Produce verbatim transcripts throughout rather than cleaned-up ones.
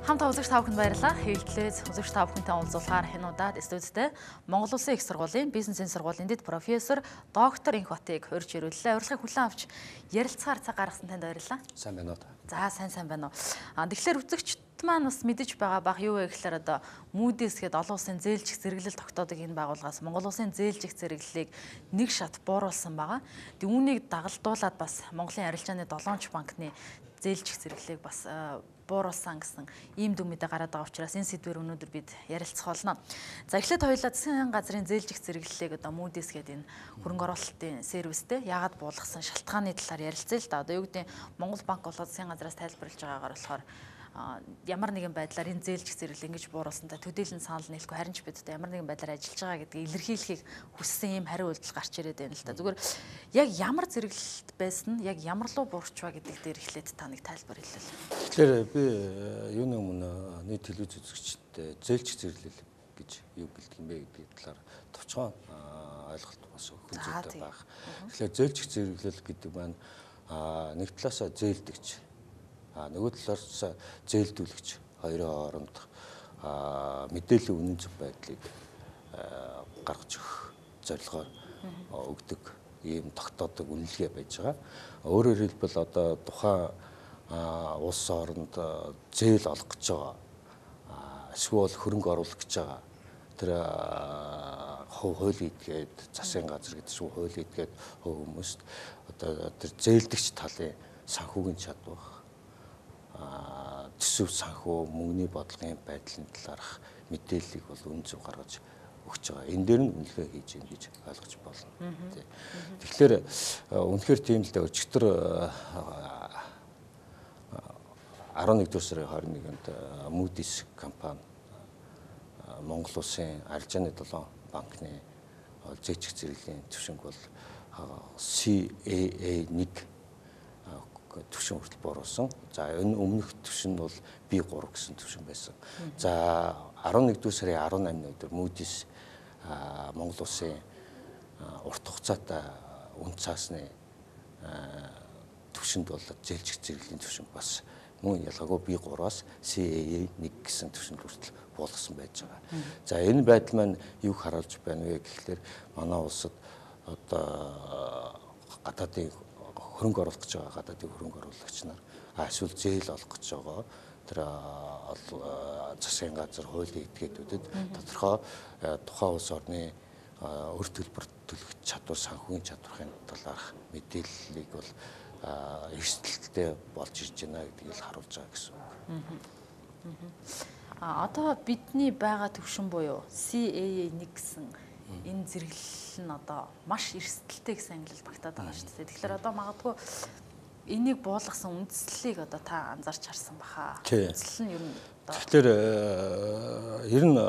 Хамт үзэгч та бүхэнд баярлалаа. Хэвлэлээс үзэгч та бүхэнтэй уулзуулахаар энэ удаад студидтэй Монгол Улсын их сургуулийн бизнесийн сургуулийн дэд профессор доктор Инх Батыг урьж ирүүллээ. Урилгыг хүлээн авч ярилцахаар цаг гаргасан танд баярлалаа. Сайн байна уу? За сайн сайн байна уу. А тэгэхээр үзэгчд маань бас мэдэж байгаа бах юу вэ гэхээр одоо Moody's гээд олон улсын зээлжих зэрэглэл тогтоодог энэ байгууллагаас Монгол Улсын зээлжих зэрэглэлийг нэг шат бууруулсан байгаа. Тэг үүнийг дагалдуулаад бас Монголын арилжааны долоонч банкны зээлжих зэрэглэлийг бас бууруулсан гэсэн ийм дүн мэдээ гараад байгаа учраас энэ сэдвээр өнөөдөр бид ярилцах болно. За эхлээд хоёулаа засгийн газрын зээлжих зэрэглэлийг одоо Moody's гээд энэ хөрөнгө оруулалтын сервистэй яагаад буулгасан шалтгааны талаар ярилцъя л да. Одоо юу гэдэг нь Монгол банк болоод засгийн газраас тайлбарлаж байгаагаар болохоор ямар нэгэн байдлаар энэ зээлжих зэрэглэл ингэж бууруулсантай төдийлөн санал нийлэхгүй харин ч бид одоо ямар нэгэн байдлаар ажиллаж байгаа гэдгийг илэрхийлэхийг хүссэн ийм хариу үйлдэл гарч ирээд байна л да. Зүгээр яг ямар зэрэглэлт байсан нь яг ямар луу буурчваа гэдэг дээр эхлээд та нэг тайлбар хэлээ. Тэгэхээр би юуны өмнө нийт телевиз үзэгчдэд зээлжих зэрэглэл гэж юу гэлдэг юм бэ гэдэг талаар товчхон ойлголт бас өгөх зүйтэй байх. Тэгэхээр зээлжих зэрэглэл гэдэг маань нэг талаасаа зээлдэгч А нөгөө талаас зээлдүүлэгч хоёрын хооронд мэдээллийн үнэн зөв байдлыг гаргаж өгөх зорилгоор өгдөг ийм тогтоодог үнэлгээ байж байгаа. Өөрөөр хэлбэл одоо тухайн улс орнд зээл олох гэж байгаа. Эсвэл хөрөнгө оруулах гэж байгаа. Тэр хувь хуулийн этгээд засгийн газар гэдэг шиг хуулийн этгээд хүмүүст одоо тэр зээлдэгч талын санхүүгийн чадвар төсөв санхүү мөнгөний бодлогын байдлын талаарх мэдээллийг бол үн зөв гаргаж өгч байгаа. Энэ дээр нь үнэлгээ хийж юм гэж ойлгож болно. Тэгэхээр үнэхээр тийм л дээ өчигдөр арван нэгдүгээр сарын хорин нэгэнд Moody's компани Монгол Улсын арилжааны долоон банкны зээлжих зэрэглэлийн түвшинг бол си эй эй нэг түвшин хүртэл бууруулсан. За энэ өмнөх түвшин бол би гурав гэсэн түвшин байсан. За арван нэгдүгээр сарын арван наймны өдөр Moody's Монгол Улсын урт хугацаатай үн цаасны түвшинд бол зээлжих зэрэглэлийн түвшин бас мөн ялгаагүй би гураваас си эй эй нэг гэсэн түвшинд хүртэл буулгасан байж байгаа. За энэ байдал маань юу харуулж байна вэ гэхлээр манай улсад одоо гадаадын хөрөнгө оруулах гэж байгаа гадаадын хөрөнгө оруулагч нар эсвэл зээл олох гэж байгаа тэр засгийн газар хуулийн этгээдүүдэд тодорхой тухайн улс орны өр төлбөр төлөх чадвар санхүүгийн чадвархын талаарх мэдээллийг бол эрсдэлтэй болж ирж байна гэдгийг л харуулж байгаа гэсэн үг. А одоо бидний байгаа түвшин буюу си эй эй нэг гэсэн энэ зэрэглэл нь одоо маш эрсдэлтэй гэсэн ангилал багтаад байгаа шүү дээ. Тэгэхээр одоо магадгүй энийг буулгасан үндслэлийг одоо та анзаарч харсан баха. Үндслэл нь ер нь одоо тэгэхээр ер нь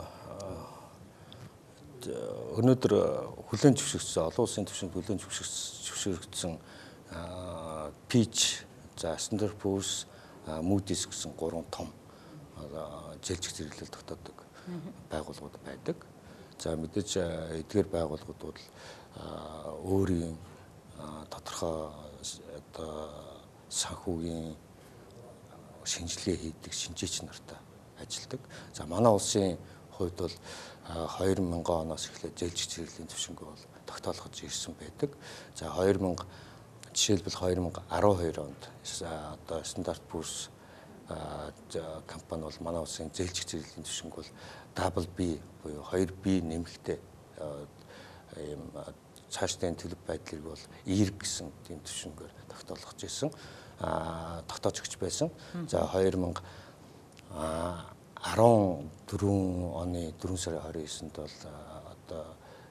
өнөөдөр хүлээн зөвшөөрсөн олон улсын түвшинд хүлээн зөвшөөрөгдсөн Fitch, за Standard and Poor's, Moody's гэсэн гурван том зээлжих зэрэглэл тогтоодог байгууллагууд байдаг. За мэдээж эдгээр байгууллагууд бол өөрийн тодорхой одоо санхүүгийн шинжилгээ хийдэг шинжээч нартай ажилладаг. За манай улсын хувьд бол хоёр мянган оноос эхлээд зээлжих зэрэглэлийн түвшинг бол тогтоолгож ирсэн байдаг. За хоёр мянга жишээлбэл хоёр мянга арван хоёр онд одоо Standard and Poor's компани бол манай улсын зээлжих зэрэглэлийн түвшинг бол дабл би буюу хоёр би нэмэгтэй ийм цаашдын төлөв байдлыг бол E гэсэн тийм түвшингээр тогтоолгож ирсэн. А тогтоож өгч байсан. За хоёр мянга арван дөрвөн оны дөрвөн сарын хорин девизэнд бол одоо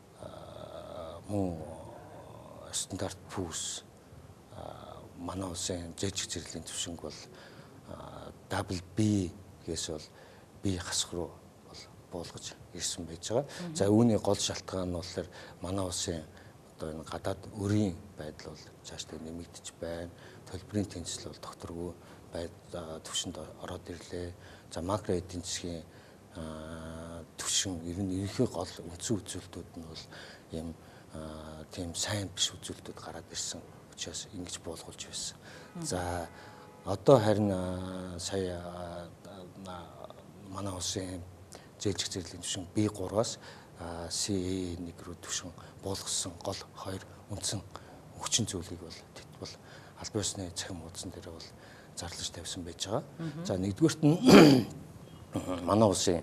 мөн Standard and Poor's манай улсын зээлжих зэрэглэлийн түвшинг бол дабл би гээс бол би хасах руу бол буулгаж ирсэн байж байгаа. За үүний гол шалтгаан нь болохоор манай улсын одоо энэ гадаад өрийн байдал бол цаашдаа нэмэгдэж байна. Төлбөрийн тэнцэл бол докторгүй байдал түвшинд ороод ирлээ. За макро эдийн засгийн түвшин ер нь ерөнхий гол үндсэн үзүүлэлтүүд нь бол ийм тийм сайн биш үзүүлэлтүүд гараад ирсэн учраас ингэж буулгуулж байсан. За одоо харин сая манай улсын зээлжих зэрэглэлийн түвшин би гураас си эй нэг рүү түвшин буулгасан гол хоёр үндсэн хүчин зүйлийг бол тэд бол албан ёсны цахим хуудсан дээр бол зарлаж тавьсан байж байгаа. За нэгдүгээрт нь манай улсын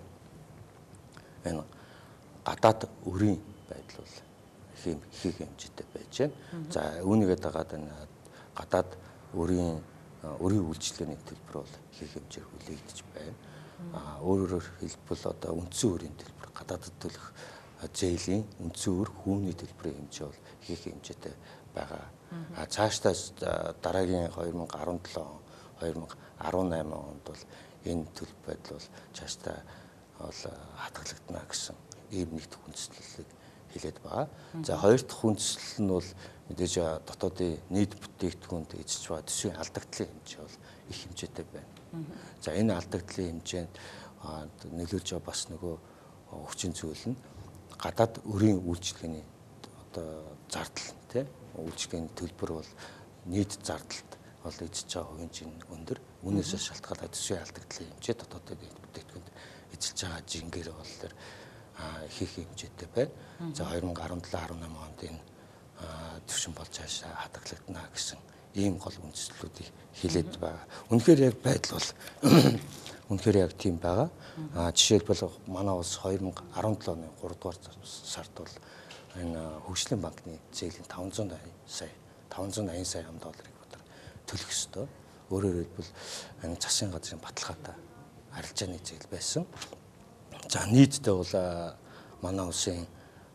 энэ гадаад өрийн байдал бол их их хэмжээтэй байж байна. За үүнийгээ дагаад энэ гадаад өрийн өрийн үйлчлэгээний төлбөр бол их хэмжээр хүлээгдэж байна. А өөрөөр хэлбэл одоо үндсэн өрийн төлбөр гадаадд төлөх зээлийн үндсэн өр хүүний төлбөрийн хэмжээ бол их хэмжээтэй байгаа. А цаашдаа дараагийн хоёр мянга арван долоо он, хоёр мянга арван найман онд бол энэ төлөв байдал бол цаашдаа бол хатгалагдана гэсэн ийм нэг дэх хүндэслэлийг хэлээд байгаа. За хоёр дахь хүндэслэл нь бол мэдээж дотоодын нийт бүтээгдэхүүнд эзэлж байгаа төсвийн алдагдлын хэмжээ бол их хэмжээтэй байна. За энэ алдагдлын хэмжээнд нөлөөлж байгаа бас нөгөө хүчин зүйл нь гадаад өрийн үйлчилгээний одоо зардал тийм үйлчилгээний төлбөр бол нийт зардалд бол эзэж байгаа хувийн чинь өндөр. Үүнээс шалтгаалаад төсвийн алдагдлын хэмжээ дотоодын нийт бүтээгдэхүүнд эзэлж байгаа жингээр бол тэр их их хэмжээтэй байна. За хоёр мянга арван долоо арван найман онд энэ төвшин болж хаашаа хадгалагдана гэсэн ийм гол үндслүүдийг хэлээд байгаа. Үнэхээр яг байдал бол үнэхээр яг тийм байгаа. А жишээлбэл манай улс хоёр мянга арван долоо оны гурав дугаар сард бол энэ хөгжлийн банкны зээлийн таван зуун сая таван зуун аян сая ам долларыг төлөх ёстой. Өөрөөр хэлбэл энэ засгийн газрын баталгаатай арилжааны зээл байсан. За нийтдээ бол манай улсын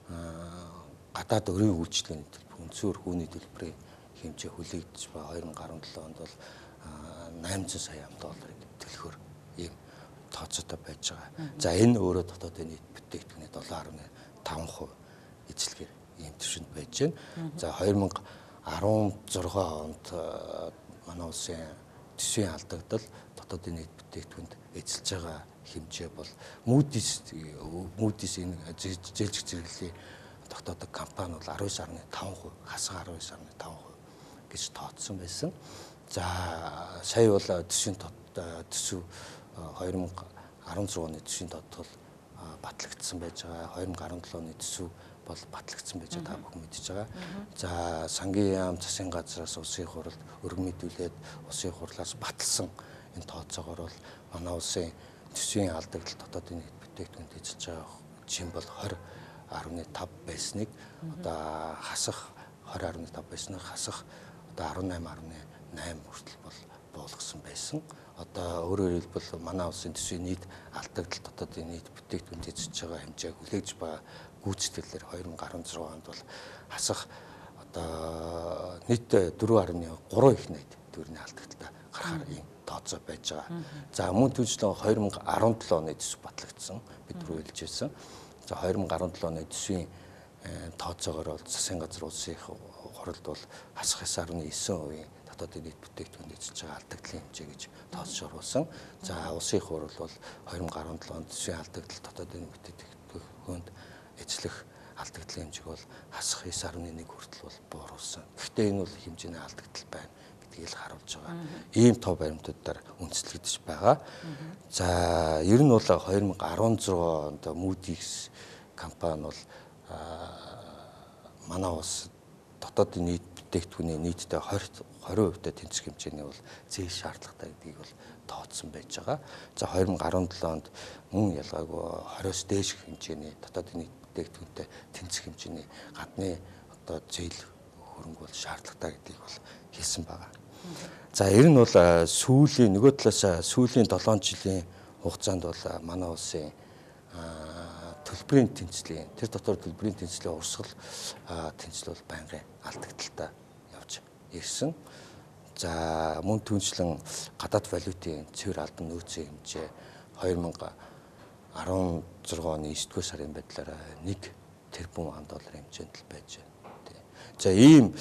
гадаад өрийн үйлчлэгээний төлбөр үндсэн өр хүүний төлбөрийн хэмжээ хүлээгдэж байгаа хоёр мянга арван долоо онд бол найман сая ам долларыг төлөхөөр ийм тооцоотой байж байгаа. За энэ өөрөө дотоодын нийт бүтээгдэхүүний долоо гаруй таван хувь эзлэгээр ийм төвшөнд байж байна. За хоёр мянга арван зургаан онд манай улсын төсвийн алдагдал дотоодын нийт бүтээгдэхүүнд эзэлж байгаа хэмжээ бол Moody's Moody's энэ зээлжих зэрэглэлийн тогтоодог компани бол арван девять гаруй таван хувь хасах арван девять гаруй таван хувь гэж тооцсон байсан. За сая бол төсвийн төсөв хоёр мянга арван зургаан оны төсвийн тодтол батлагдсан байж байгаа. хоёр мянга арван долоо оны төсөв бол батлагдсан байж байгаа бүхэн мэдж байгаа. За сангийн яам засгийн газраас улсын хуралд өргөмөдүүлээд улсын хурлаас баталсан энэ тооцоогоор бол манай улсын төсвийн алдагдал дотоодын нийт бүтээгдэхүүнд эзэлж байгаа жим бол двадцать гаруй тав байсныг одоо хасах двадцать гаруй тав байсныг хасах одоо арван найман гаруй найман хүртэл бол буулгасан байсан. Одоо өөрөөр хэлбэл манай улсын төсвийн нийт алдагдал дотоодын нийт бүтээгдэхүүнд эзэлж байгаа хэмжээг хүлээж байгаа гүйцэтгэлээр хоёр мянга арван зургаан онд бол хасах одоо нийт дөрвөн гаруй гурван их найд төгрөгийн алдагдaltaа гарахаар ийм тооцоо байж байгаа. За мөн түүнчлэн хоёр мянга арван долоо оны төсөв батлагдсан бид түрүү хэлж байсан. За хоёр мянга арван долоо оны төсвийн тооцоогоор бол засгийн газар улсын хуралд бол хасах ёс арван девять хувийн дотоодын нийт бүтээгдэхүүнд эзэлж байгаа алдагдлын хэмжээ гэж тооцож оруулсан. За улсын хурал бол хоёр мянга арван долоо оны төсвийн алдагдал дотоодын нийт бүтээгдэхүүнд эзлэх алдагдлын хэмжээг бол хасах ёс арван нэг хүртэл бол бууруулсан. Гэхдээ энэ бол хэмжээний алдагдал байна гэдгийг л харуулж байгаа. Ийм тов баримтуудаар үндэслэгдэж байгаа. За ер нь бол хоёр мянга арван зургаан онд Moody's компани бол манай улс дотоодын нийт бүтээгдэхүүний нийтдээ двадцать хувьтай тэнцэх хэмжээний бол зээл шаардлагатай гэдгийг бол тооцсон байж байгаа. За хоёр мянга арван долоо онд мөн ялгаагүй двадцать-оос дээш хэмжээний дотоодын нийт бүтээгдэхүүнтэй тэнцэх хэмжээний гадны одоо зээл хөрөнгө бол шаардлагатай гэдгийг бол хэлсэн байгаа. За ер нь бол сүүлийн нөгөө талаас сүүлийн долоон жилийн хугацаанд бол манай улсын төлбөрийн тэнцлийн тэр дотор төлбөрийн тэнцлийн урсгал тэнцэл бол байнгын алдагдaltaа явж ирсэн. За мөн түүнчлэн гадаад валютын цэвэр албан нөөцийн хэмжээ хоёр мянга арван зургаан оны девять дугаар сарын байдлаар нэг тэрбум ам долларын хэмжээнд л байж байна. За ийм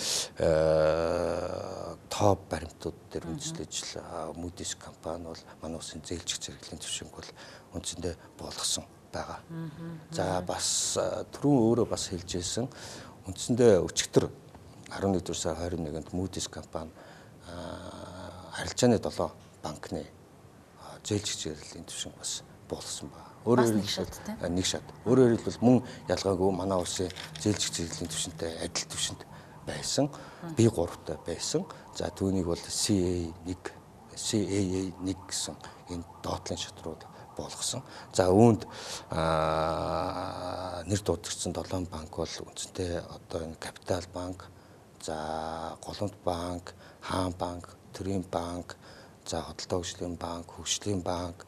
топ баримтууд дээр үндэслэж Moody's компани бол манай улсын зээлжих зэрэглэлийн төвшинг бол үндсэндээ буулгасан байгаа. За бас түрүүн өөрөө бас хэлж ирсэн үндсэндээ өчигдөр арван нэгдүгээр сарын двадцать нэгнд Moody's компани арилжааны долоо банкны зээлжих зэрэглэлийн түвшин бас буулгасан байна. Бас нэг шат тийм. Нэг шат. Өөрөөр хэлбэл мөн ялгаагүй манай улсын зээлжих зэрэглэлийн түвшинтэй адил түвшинд байсан. би гуравтай байсан. За түүнийг бол си эй one, си эй эй one гэсэн энэ доотлын шатрууд болгосон. За үүнд нэр дуудагдсан долоон банк бол үндсэндээ одоо энэ Капитал банк, за Голомт банк, Хаан банк, Төрийн банк, за Хөдөлთა хөгжлийн банк, Хөгжлийн банк,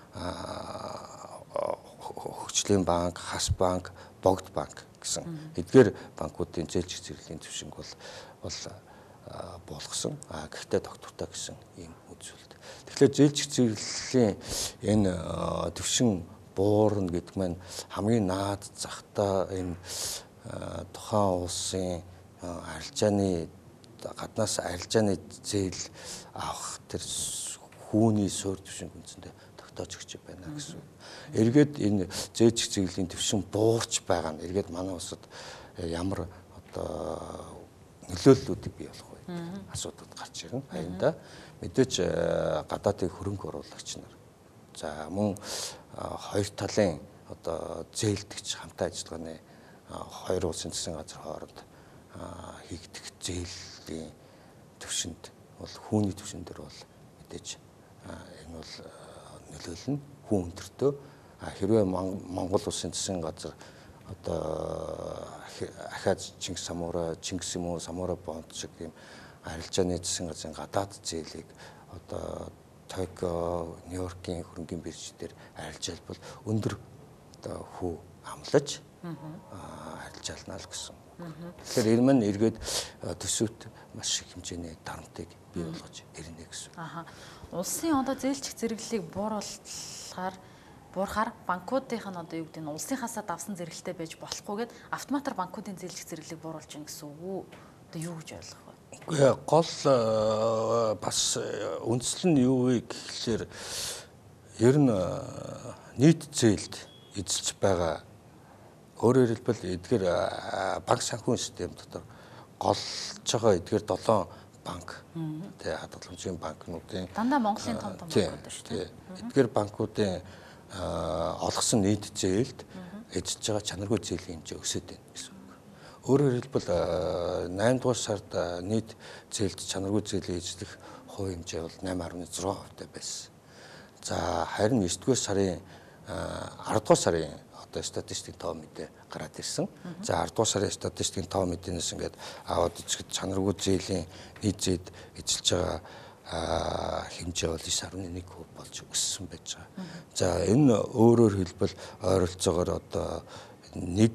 Хөгжлийн банк, Хас банк, Богд банк гэсэн эдгээр банкуудын зээлжих зэрэглэлийн түвшинг бол бол болгосон. А гэхдээ доктортой гэсэн ийм үзүүлэлт. Тэгэхээр зээлжих зэрэглэлийн энэ түвшин буурна гэдэг маань хамгийн наад захта энэ тухайн улсын арилжааны гаднаас арилжааны зээл авах тэр хүүний суурь түвшинг үндсэндээ тогтоож өгч байна гэсэн. Эргээд энэ зээлжих зэрэглэлийн түвшин буурч байгаа нь эргээд манай улсад ямар одоо нөлөөллүүдийг бий болох вэ? Асуудал гарч ирнэ. Хаянда мэдээж гадаадын хөрөнгө оруулагч нар за мөн хоёр талын одоо зээлдэгч хамтаа ажиллагааны хоёр улсын засгийн газар хооронд хийгдэх зээлийн түвшинд бол хүүний түвшин дээр бол мэдээж энэ бол нөлөөлнө хүн өндөртөө хэрвээ Монгол улсын засгийн газар одоо ахаад Чингис самурай, Чингис юм уу самурай бонд шиг тийм арилжааны засгийн газрын гадаад зээлийг одоо Токио, Нью-Йоркийн хөрөнгөний биржээр арилжаал бол өндөр одоо хүү амлаж арилжаална л гэсэн. Тэгэхээр энэ маань эргээд төсөвт маш их хэмжээний дарамтыг бий болгож ирнэ гэсэн. Аха. Улсын одоо зээлжих зэрэглэлийг бууруулахаар буурахаар банкуудынх нь одоо юу гэдэг нь улсынхаасаа давсан зэрэглэлтэй байж болохгүйгээд автоматар банкуудын зээлжих зэрэглэлийг бууруулж гин гэсэн үг үү? Одоо юу гэж ойлгох вэ? Үгүй гол бас үндсэл нь юу вэ гэхлээр ер нь нийт зээлд эзэлж байгаа өөрөөр хэлбэл эдгээр банк санхүүгийн систем дотор голж байгаа эдгээр долоон банк тий хадгаламжийн банкнуудын дандаа Монголын том том банкуд шүү дээ. Эдгээр банкуудын олгосон нийт зээлд эзэлж байгаа чанаргүй зээлийн хэмжээ өсөд байна гэсэн үг. Өөрөөр хэлбэл наймд дугаар сард нийт зээлд чанаргүй зээлийн эзлэх хувь хэмжээ бол найман гаруй зургаан хувьтай байсан. За харин нэгдүгээр сарын аравдугаар сарын одоо статистикийн тоо мэдээ гараад ирсэн. За аравдугаар сарын статистикийн тоо мэдээнээс ингээд аваад үзэхэд чанаргүй зээлийн нийт зээд эзэлж байгаа хэмжээ бол нine point one percent болж өссөн байж байгаа. За энэ өөрөөр хэлбэл ойролцоогоор одоо one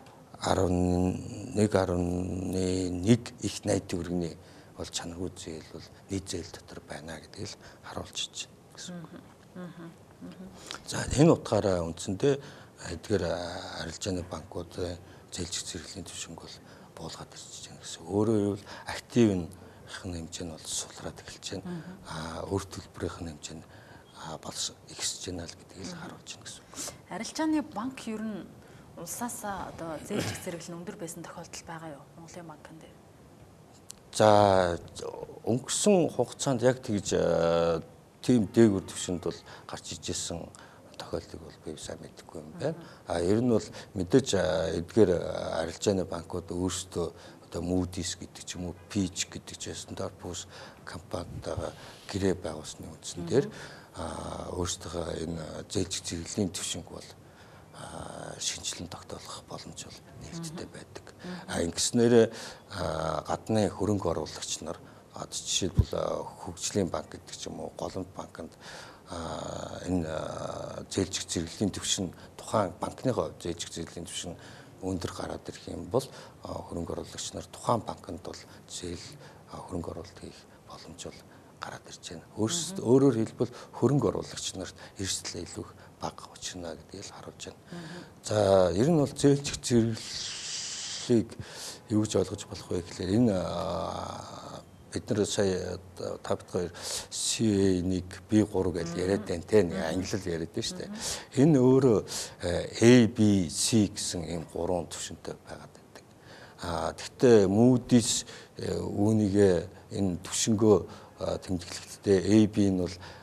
point one их найдын хүргэний бол чанаргүй зээл бол нийт зээл дотор байна гэдгийг харуулж байна гэсэн үг. За энэ утгаараа үндсэндээ эдгээр арилжааны банкуудын зээлжих зэрэглэлийн түвшинг бол буулгаад ирж байна гэсэн. Өөрөөр хэлбэл актив нь хэмжээ нь бол сулраад эхэлж байна. Аа өөр төлбөрийн хэмжээ нь болж ихсэж байна л гэдгийг харуулж байна гэсэн. Арилжааны банк ер нь улсаасаа одоо зээлжих зэрэглэл өндөр байсан тохиолдол байгаа юу? Монголын банкн дээр. За өнгөрсөн хугацаанд яг тэгж тийм дээгүүр түвшинд бол гарч ижсэн тохиолдлыг бол би сайн мэдэхгүй юм байна. А ер нь бол мэдээж эдгээр арилжааны банкуд өөрсдөө одоо Moody's гэдэг ч юм уу, Fitch гэдэг ч Standard and Poor's компанитайгаа гэрээ байгуулсны үндсэн дээр өөрсдөө энэ зээлжих зэрэглэлийн түвшинг бол шинжилэн тогтоолох боломж бол нээлттэй байдаг. А ингэснээр гадны хөрөнгө оруулагч нар жишээлбэл хөгжлийн банк гэдэг ч юм уу, Голомт банкнд энэ зээлжих зэрэглэлийн түвшин тухайн банкныхоо зээлжих зэрэглэлийн түвшин өндөр гараад ирэх юм бол хөрөнгө оруулагч нар тухайн банкнд бол зээл хөрөнгө оруулалт хийх боломж бол гараад ирж байна. Өөрөөр хэлбэл хөрөнгө оруулагч нарт эрсдэл илүү бага учрна гэдгийг харуулж байна. За ер нь бол зээлжих зэрэглэлийг юу гэж ойлгож болох вэ гэхээр энэ бид нар сая тавдгаар си эй one, би three гэж яриад байна те англиар яриад байна шүү дээ. Энэ өөрөө A, B, C гэсэн ийм гурван түвшинтэй байгаад байдаг. А тэгвэл Moody's үүнийг энэ түвшингөө тэмдэглэхдээ A, B нь бол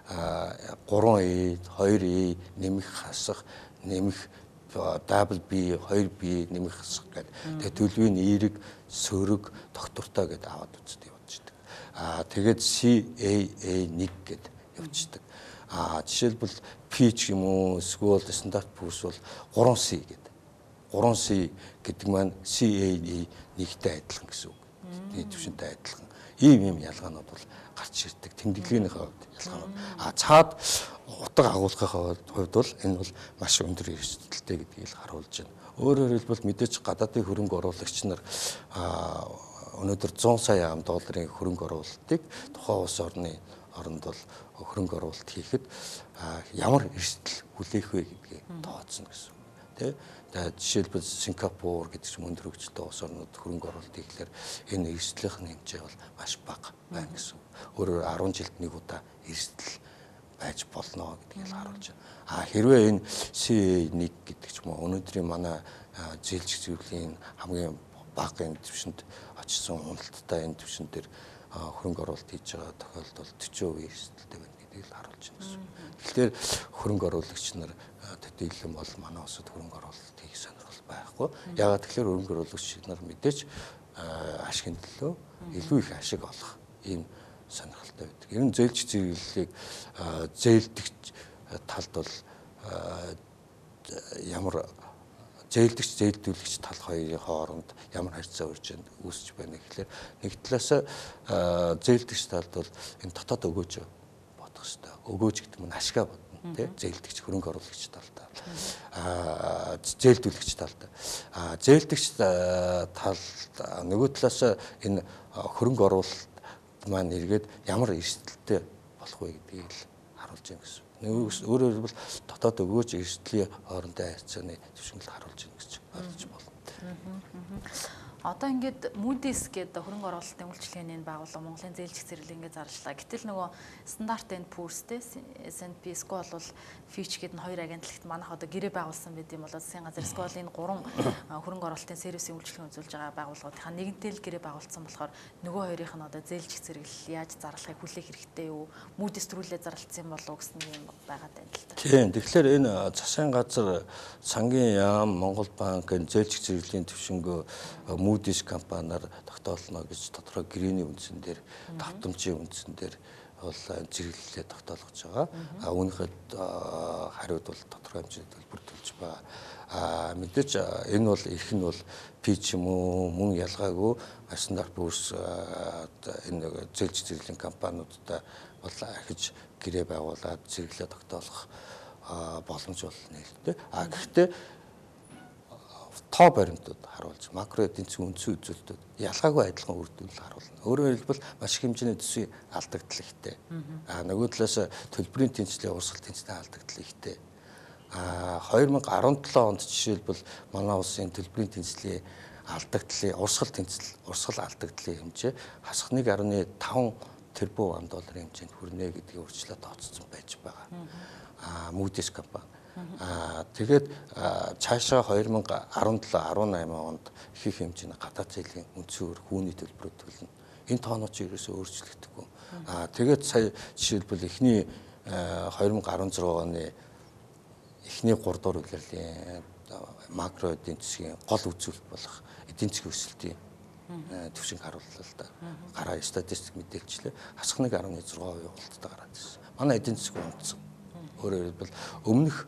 гурван E, хоёр E нэмэх хасах, нэмэх дабл B, хоёр B нэмэх хасах гэдэг. Тэгээ төлөвийн эерэг, сөрөг, тогтвортой гэдээ аваад үздэг явуулдаг. Аа тэгээд C A A one гэдэг явуулдаг. Аа жишээлбэл P ч юм уу эсвэл стандарт пүүс бол гурван C гэдэг. гурван C гэдэг маань C A A one-тэй адилхан гэсэн үг. Нийт төвшөнтэй адилхан. Ийм ийм ялгаанууд бол гарч ирдэг. Тэмдэглэлийн хувьд ялгаанууд. А цаад утга агуулгын хувьд бол энэ бол маш өндөр эрсдэлтэй гэдгийг л харуулж байна. Өөрөөр хэлбэл мэдээж гадаадын хөрөнгө оруулагч нар өнөөдөр зуун сая ам долларын хөрөнгө оруулалтыг тухайн улс орны оронд бол хөрөнгө оруулалт хийхэд ямар эрсдэл хүлээх вэ гэдгийг тооцно гэсэн үг. Тэ? Тэгээд жишээлбэл Сингапур гэдэг ч өндөр хөгжилтэй улс орнууд хөрөнгө оруулалт хийхлээр энэ эрсдлийнх нь хэмжээ бол маш бага байна гэсэн үг. Өөрөөр арван жилд нэг удаа эрсдэл байж болно гэдгийг л харуулж байна. А хэрвээ энэ C A one гэдэг ч юм уу өнөөдрийн манай зээлжих зөвлөлийн хамгийн бага энэ төвшөнд очсон уналттай энэ төвшин дээр хөрөнгө оруулалт хийж байгаа тохиолдолд forty percent эрсдэлтэй байна гэдгийг л харуулж байна гэсэн. Тэгэхээр хөрөнгө оруулагч нар төдийлөн бол манай улсад хөрөнгө оруулалт хийх сонирхол байхгүй. Яагаад тэгэхээр хөрөнгө оруулагч нар мэдээж ашигын төлөө илүү их ашиг олох ийм сонирхолтой байдаг. Ер нь зээлжих зэрэглэлийг зээлдэгч талд бол ямар зээлдэгч зээлдүүлэгч тал хоёрын хооронд ямар харьцаа үрж үүсэж байна гэхлээр нэг талаас зээлдэгч талд бол энэ дотоод өгөөж бодох хэрэгтэй. Өгөөж гэдэг нь ашгаа бодно тий зээлдэгч хөрөнгө оруулагч талдаа аа зээлдүүлэгч талдаа аа зээлдэгч талд нөгөө талаас энэ хөрөнгө оруулалт маань эргээд ямар эрсдэлтэй болох вэ гэдгийг л харуулж байна гэсэн. Өөрөөр хэлбэл дотоод өгөөж эрсдлийн хоорондын харьцааны төвшинглийг харуулж байна гэж ойлгож болно. Одоо ингээд Moody's гэдэг хөрөнгө оруулалтын үйлчилгээний байгууллага Монголын зээлжих зэрэглэл ингээд зарчлаа. Гэтэл нөгөө стандарт энд Poor's-тэй S and P Score бол Fitch гэдэг нь хоёр агентлагт манайх одоо гэрээ байгуулсан байт юм бол засгийн газар Score энэ гурван хөрөнгө оруулалтын сервисийн үйлчилгээ үзүүлж байгаа байгууллагуудынхаа нэгэнтэй л гэрээ байгуулсан болохоор нөгөө хоёрынх нь одоо зээлжих зэрэглэл яаж зарлахыг хүлээх хэрэгтэй юу? Moody's төрүүлээ зарлалцсан болов уу гэсэн юм байгаад байна л та. Тийм. Тэгэхээр энэ засгийн газар, сангийн яам, Монгол банк энэ зээлжих зэрэглэлийн төвшингөө Moody's компаниар тогтоолно гэж тодорхой гэрээний үндсэн дээр давтамжийн үндсэн дээр бол зэрэглэлээ тогтоолгож байгаа. А үүнийхэд хариуд бол тодорхой хэмжээний төлбөр төлж байгаа. А мэдээж энэ бол эрх нь бол P ч юм уу мөн ялгаагүй стандарт Poor's энэ зээлжих зэрэглэлийн компаниудтай бол ахиж гэрээ байгуулад зэрэглэлээ тогтоолох боломж бол нээлттэй. А гэхдээ тоо баримтууд харуулж макро эдийн засгийн үндсэн үзүүлэлтүүд ялгаагүй адилхан үрдүүлэл харуулна. Өөрөөр хэлбэл маш их хэмжээний төсвийн алдагдал ихтэй. А нөгөө талаас төлбөрийн тэнцлийн урсгал тэнцлийн алдагдал ихтэй. А two thousand seventeen онд жишээлбэл манай улсын төлбөрийн тэнцлийн алдагдлын урсгал тэнцэл урсгал алдагдлын хэмжээ хасах one point five тэрбум ам долларын хэмжээнд хүрнэ гэдгийг өөрчлөлт тооцсон байж байгаа. А Moody's компани Аа тэгээд цаашаа two thousand seventeen eighteen онд их хэмжээний гадаад зээлийн үндсэн өр хүүний төлбөрөд төлнө. Энэ тоонууд ч ерөөсөө өөрчлөгдөхгүй. Аа тэгээд сая жишээлбэл эхний two thousand sixteen оны эхний three дугаар улирлын макро эдийн засгийн гол үзүүлэлт болох эдийн засгийн өсөлтийн төвшинг харууллаа л да. Гараа статистик мэдээлжлээ. Хасах one point six percent хурдтай гараад ирсэн. Манай эдийн засаг унтсан. Өөрөөр хэлбэл өмнөх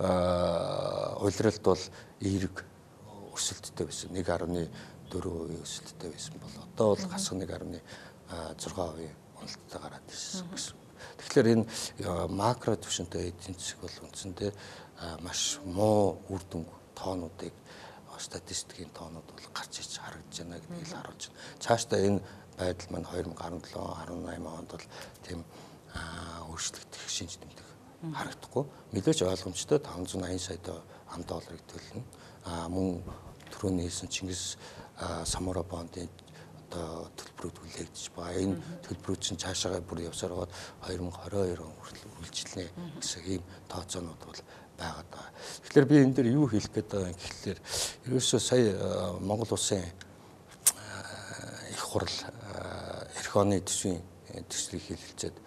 улиралд бол эерэг өсөлттэй байсан. one point four percent өсөлттэй байсан бол одоо бол хасах one point six percent уналттай гараад ирсэн гэсэн. Тэгэхээр энэ макро төвшөнтэй эдийн засаг бол үндсэндээ маш муу үр дүнг тоонуудыг статистикийн тоонууд бол гарч иж харагдаж байна гэдгийг л харуулж байна. Цаашдаа энэ байдал маань two thousand seventeen eighteen онд бол тийм өөрчлөгдөх шинж тэмдэг харагдахгүй. Мэдээж ойлгомжтой five hundred eighty сая ам долларыг төлнө. А мөн түрүүний хэлсэн Чингис Самура бондын одоо төлбөрүүд хүлээгдэж байгаа. Энэ төлбөрүүд чинь цаашаа бүр явсаар гоод twenty twenty-two он хүртэл үргэлжлэнэ гэсэн ийм тооцоонууд бол байгаа даа. Тэгэхээр би энэ дээр юу хэлэх гээд байгаа юм гэхэлэр ерөөсөө сая Монгол улсын их хурл эх оны төсвийн төслийг хэлэлцээд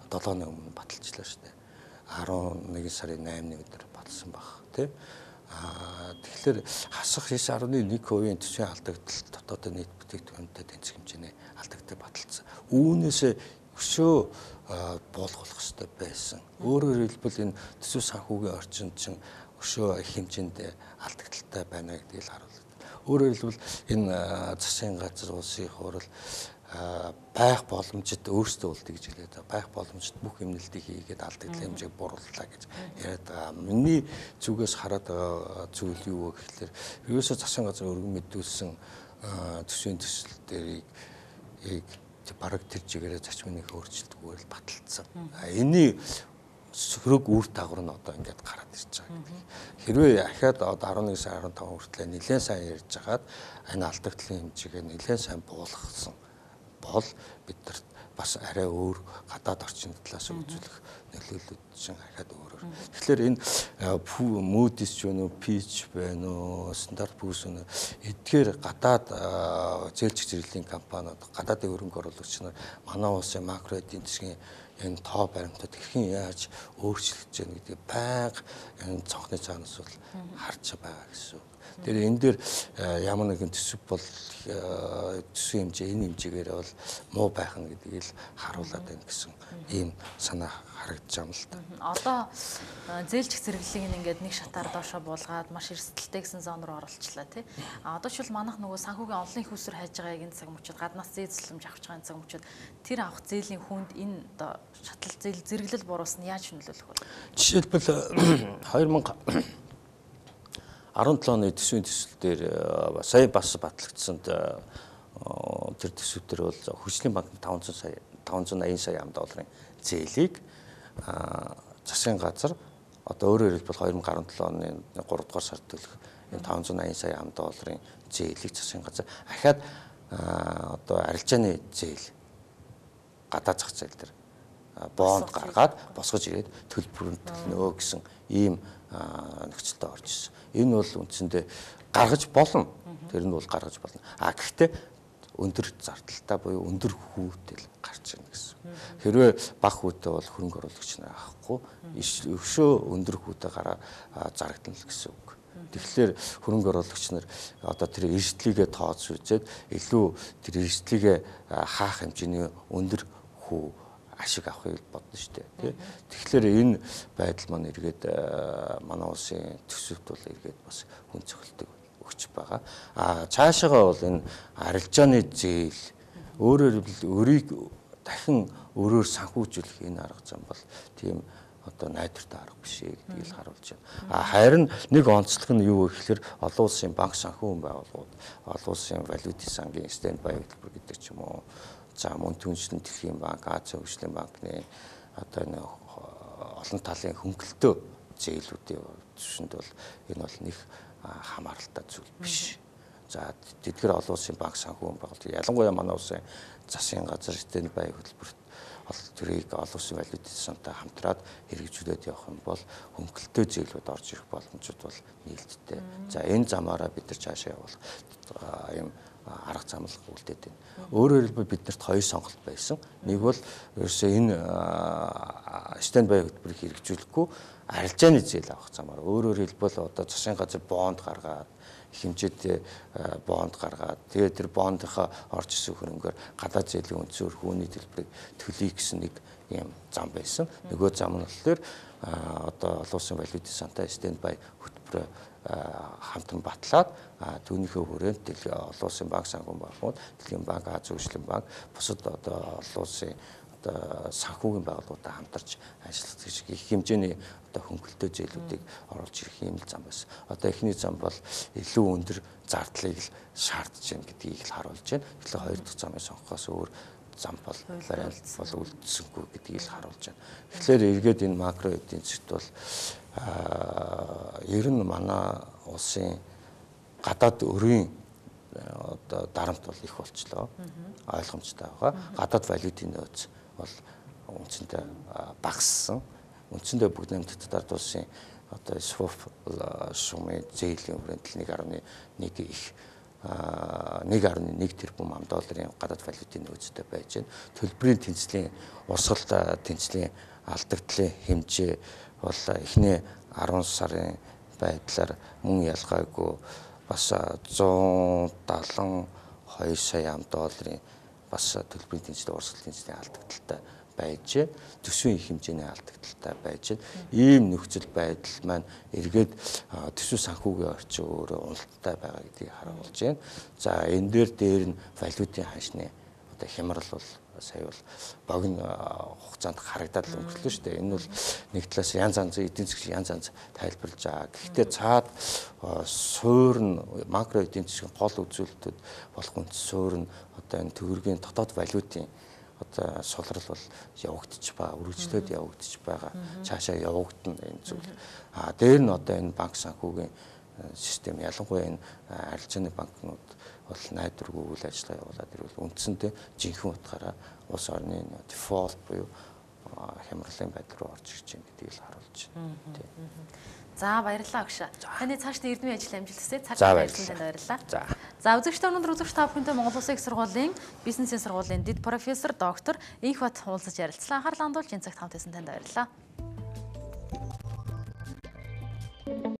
долооны өмнө баталчлаа шүү дээ. арван нэгэн сарын наймны өдөр баталсан баг тий. Аа тэгэхээр хасах шиш арван нэг хувийн төсвийн алдагдал дотоодын нийт бүтээгдэхүүнтэй тэнцэх хэмжээний алдагдал баталсан. Үүнээс өшөө буулгах хэрэгтэй байсан. Өөрөөр хэлбэл энэ төсөв санхүүгийн орчинд чинь өшөө их хэмжээнд алдагдaltaй байна гэдгийг л харуулдаг. Өөрөөр хэлбэл энэ засгийн газар улсын хурал байх боломжит өөрсдөө үлдээ гэж хэлээд байгаа. Байх боломжит бүх хэмнэлтийг хийгээд алдагдлын хэмжээг бурууллаа гэж яриад байгаа. Миний зүгээс хараад байгаа зүйл юу вэ гэхээр ерөөсөө засгийн газар өргөн мэдүүлсэн төсвийн төсөл дээрийг бараг тэр чигээрээ зочмын нэг өөрчлөлтгүйгээр л баталсан. Эний сөрөг үр дагавар нь одоо ингээд гараад ирж байгаа гэдэг. Хэрвээ ахаад одоо арван нэг сая арван таван хүртэл нэлээд сайн ярьж хагаад энэ алдагдлын хэмжээгээ нэлээд сайн буулгасан бол бидэрт бас арай өөр гадаад орчин талаас үзүүлэх нөлөөлөлт чинь ахаад өөрөөр. Тэгэхээр энэ Moody's ч вэ, Fitch байна уу, Standard Poor's байна. Эдгээр гадаад зээлч зэрэглэлийн компаниуд, гадаадын хөрөнгө оруулагч нар манай улсын макро эдийн засгийн энэ тоо баримтад хэрхэн яаж өөрчлөгдөж байна гэдгийг байнга энэ цонхны цаанаас бол харж байгаа гэсэн. Тэр энэ дээр ямар нэгэн төсөв бол төсвийн хэмжээ энэ хэмжээгээр бол муу байх нь гэдгийг л харуулад байна гэсэн ийм санаа харагдаж байгаа юм л та. Одоо зээлч зэрэглэлийг ингээд нэг шатаар доошоо буулгаад маш эрсдэлтэй гэсэн зон руу оруулчлаа тий. А одоо ч бол манайх нөгөө санхүүгийн онлын их усүр хайж байгаа энэ цаг мөчид гаднаас зээл зэлэмж авч байгаа цаг мөчид тэр авах зээлийн хүнд энэ одоо шатлал зээл зэрэглэл буруулсан яаж нөлөөлөх вэ? Жишээлбэл хоёр мянга арван оны төсвийн төсөл дээр сая бас батлагдсанд тэр төсөв дээр бол хөгжлийн банк таван зуун сая таван зуун аян сая ам долларын зээлийг засгийн газар одоо өөрөөр хэлбэл хоёр мянга арван долоо оны гурав дугаар сард төлөх энэ таван зуун аян сая ам долларын зээлийг засгийн газар ахаад одоо арилжааны зээл гадаад зах зээл дээр бонд гаргаад босгож ирээд төлбөрөнд төлнө гэсэн ийм нөхцөлд орж ирсэн. Энэ бол үндсэндээ гаргаж болно. Тэр нь бол гаргаж болно. А гэхдээ өндөр зардалтай буюу өндөр хүүтэй л гарч ирнэ гэсэн. Хэрвээ бага хүүтэй бол хөрөнгө оруулагч нар авахгүй, өшөө өндөр хүүтэй гараа зарагдана л гэсэн үг. Тэгэхээр хөрөнгө оруулагч нар одоо тэр эрсдлийгээ тооцож үзээд илүү тэр эрсдлийгээ хаах хэмжээний өндөр хүү ашиг авахыг бодно шүү дээ. Тэгэхээр энэ байдал маань эргээд манай улсын төсөвт бол эргээд бас хүн цохилтыг өгч байгаа. А цаашаагаа бол энэ арилжааны зээл өөрөөр хэлбэл өрийг дахин өөрөөр санхүүжүүлэх энэ арга зам бол тийм одоо найдвартай арга биш ээ гэдгийг л харуулж байна. А харин нэг онцлог нь юу вэ гэхээр олон улсын банк санхүүгийн байгууллагууд, олон улсын валютын сангийн стендбай хөтөлбөр гэдэг ч юм уу, за мөн түншлэн дэлхийн банк, Азийн хөгжлийн банкны одоо энэ олон талын хөнгөлтөө зээлүүдийн төвшөнд бол энэ бол нэг хамааралтай зүйл биш. За тэдгээр олон улсын банк санхүүгийн байгууллага ялангуяа манай улсын засгийн газар стендбай хөтөлбөрт тэрийг олон улсын валютын сантай хамтраад хэрэгжүүлээд явах юм бол хөнгөлтөө зээлүүд орж ирэх боломжууд бол нээлттэй. За энэ замаараа бид нар цаашаа явуулах юм арга замлах үлдээд байна. Өөрөөр хэлбэл биднэрт хоёр сонголт байсан. Нэг бол ерөөсөө энэ стендбай хөтөлбөрийг хэрэгжүүлэхгүй арилжааны зээл авах замаар. Өөрөөр хэлбэл одоо засгийн газар бонд гаргаад хэмжээтэй бонд гаргаад тэгээд тэр бондынхаа орж исэн хөрөнгөөр гадаад зээлийн үндсээр хүүний төлбөрийг төлөе гэсэн нэг юм зам байсан. Нөгөө зам нь болохоор одоо олон улсын валютын сантай стендбай хөтөлбөрөөр хамтран батлаад түүнийхээ хүрээнд олон улсын банк санхүүгийн байгууллагууд, Дэлхийн банк, Азийн хөгжлийн банк, бусад одоо олон улсын одоо санхүүгийн байгууллагуудаа хамтарч ажиллах их хэмжээний одоо хөнгөлтөө зээлүүдийг оруулж ирэх юм зам байсан. Одоо эхний зам бол илүү өндөр зардлыг л шаардж байна гэдгийг л харуулж байна. Тэгэхээр хоёр дахь замыг сонгохоос өөр зам бол вариант бол үлдсэнгүй гэдгийг л харуулж байна. Тэгэхээр эргээд энэ макро эдийн засгт бол ер нь манай улсын гадаад өрийн одоо дарамт бол их болчлоо. Ойлгомжтой байгаа. Гадаад валютын нөөц бол үндсэндээ багассан. Үндсэндээ бүгд нэмэгдэлд ард улсын одоо swap шумын зээлийн хүрээнд нэг гаруй нэг их нэг гаруй нэг тэрбум ам долларын гадаад валютын нөөцтэй байж байна. Төлбөрийн тэнцлийн урсгал тэнцлийн алдагдлын хэмжээ бол эхний арван сарын байдлаар мөн ялгаагүй бас зуун далайн хоёр сая ам долларын бас төлбөрийн тэнцлийн урсгал тэнцлийн алдагдaltaй байж төсвийн хэмжээний алдагдaltaй байж ийм нөхцөл байдал маань эргээд төсөв санхүүгийн орчин өөрөө уналттай байгаа гэдгийг харуулж байна. За энэ дээр дээр нь валютын ханшны одоо хямрал бол сая бол богино хугацаанд харагдаад өнгөрсөн шүү дээ. Энэ бол нэг талаас янз янзын эдийн засгийн янз янз тайлбарлаж байгаа. Гэхдээ цаад суур нь макро эдийн засгийн гол үзүүлэлтүүд болох үнд суур нь одоо энэ төгрөгийн дотоод валютын одоо сулрал бол явагдчих байгаа, үргэлжлээд явагдчих байгаа. Цаашаа явагдана энэ зүйл. А дээр нь одоо энэ банк санхүүгийн систем ялангуяа энэ арилжааны банкнууд бол найдваргүй үйл ажиллагаа явуулаад ирвэл үндсэндээ жинхэнэ утгаараа улс орны дефолт буюу хямралын байдал руу орж ирж байна гэдгийг л харуулж байна. За баярлалаа агш. Таны цаашдын эрдмийн ажил амжилт хүсье. Цаг тавьсан танд баярлалаа. За. За үзэгчдээ өнөөдөр үзэгч та бүхэнтэй Монгол Улсын их сургуулийн бизнесийн сургуулийн дэд профессор доктор Инхбат уулзаж ярилцлаа. Анхаарал хандуулж энэ цагт хамт байсан танд баярлалаа.